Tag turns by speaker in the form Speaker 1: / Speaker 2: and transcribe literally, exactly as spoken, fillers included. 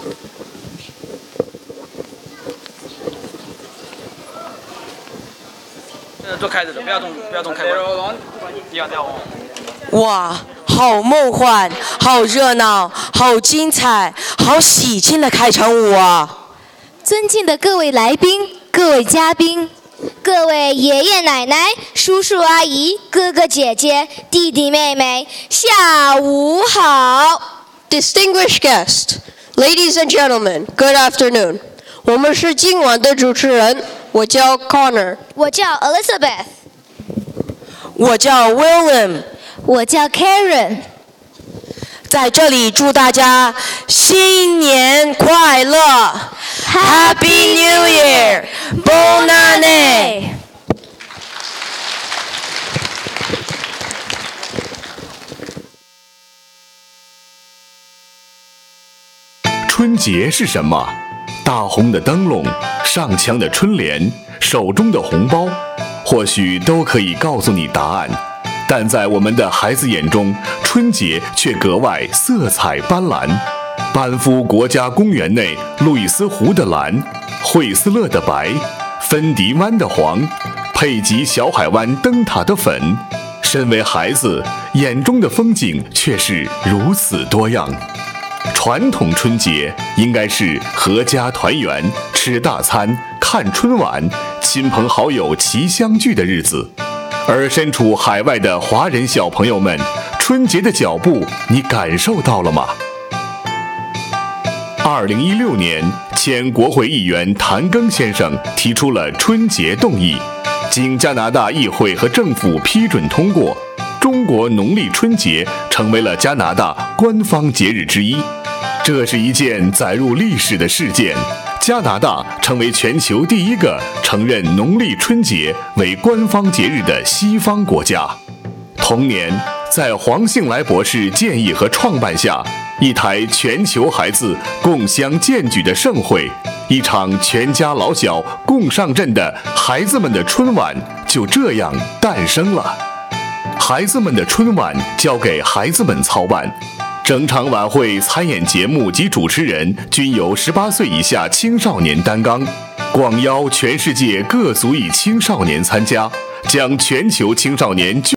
Speaker 1: 呃，做开着的，不要动，不要动开关。一样掉哦。
Speaker 2: 哇，好梦幻，好热闹，好精彩，好喜庆的开场舞啊！
Speaker 3: 尊敬的各位来宾、各位嘉宾、各位爷爷奶奶、叔叔阿姨、哥哥姐姐、弟弟妹妹，下午好
Speaker 4: ！Distinguished guests, ladies and gentlemen, good afternoon. 我们是今晚的主持人，我叫 Connor，
Speaker 3: 我叫 Elizabeth，
Speaker 2: 我叫 William，
Speaker 3: 我叫 Karen。
Speaker 2: 在这里祝大家新年快乐 ，Happy New Year， Bon année。
Speaker 5: 春节是什么？大红的灯笼，上香的春联，手中的红包，或许都可以告诉你答案。但在我们的孩子眼中，春节却格外色彩斑斓。班夫国家公园内路易斯湖的蓝，惠斯勒的白，芬迪湾的黄，佩吉小海湾灯塔的粉。身为孩子，眼中的风景却是如此多样。传统春节应该是合家团圆、吃大餐、看春晚、亲朋好友齐相聚的日子。而身处海外的华人小朋友们，春节的脚步你感受到了吗？二零一六年，前国会议员谭庚先生提出了春节动议，经加拿大议会和政府批准通过，中国农历春节成为了加拿大官方节日之一。这是一件载入历史的事件，加拿大成为全球第一个承认农历春节为官方节日的西方国家。同年，在黄杏来博士建议和创办下，一台全球孩子共襄荐举的盛会，一场全家老小共上阵的孩子们的春晚就这样诞生了。孩子们的春晚交给孩子们操办，整场晚会参演节目及主持人均由十八岁以下青少年担纲，广邀全世界各族裔青少年参加，将全球青少年